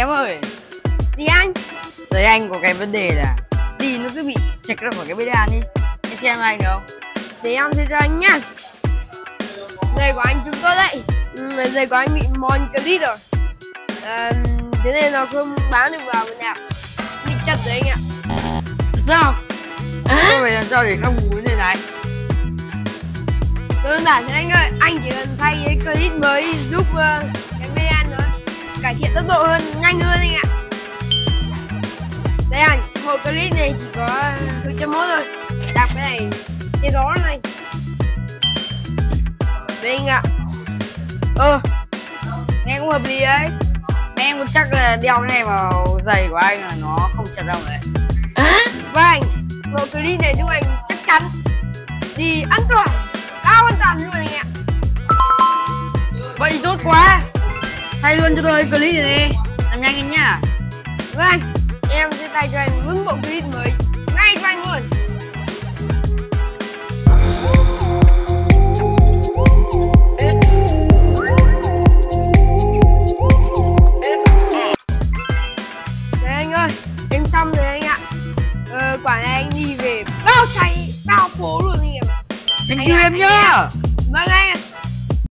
Em ơi. Gì anh? Đấy anh có cái vấn đề là đi nó cứ bị chệch ra khỏi cái bê đan đi. Anh xem anh được không? Để em sẽ cho anh nhá. Giày của anh chúng tôi đấy. Giày của anh bị mòn clip rồi. Thế nên nó không bám được vào bên nào. Bị chật rồi anh ạ. Sao? Tôi phải làm sao để khắc phục vấn đề này? Đơn giản thế anh ơi, anh chỉ cần thay cái clip mới giúp cái bê đan thôi, cải thiện tốc độ hơn, nhanh hơn anh ạ. Đây anh, một clip này chỉ có 1.1 thôi. Đạp cái này xe gió này. Đây anh ạ. Nghe cũng hợp lý đấy. Em có chắc là đeo cái này vào giày của anh là nó không chật đâu đấy. Vâng, bộ clip này giúp anh chắc chắn đi an toàn, cao an toàn luôn anh ạ. Vậy tốt quá. Thay luôn cho tôi clip này đi. Làm nhanh anh nhá. Vâng, em sẽ thay cho anh luôn bộ clip mới ngay cho anh luôn. Đây anh ơi, em xong rồi anh ạ. Quả này anh đi về bao cháy, bao phố luôn anh em. Thank you em nhá. Vâng anh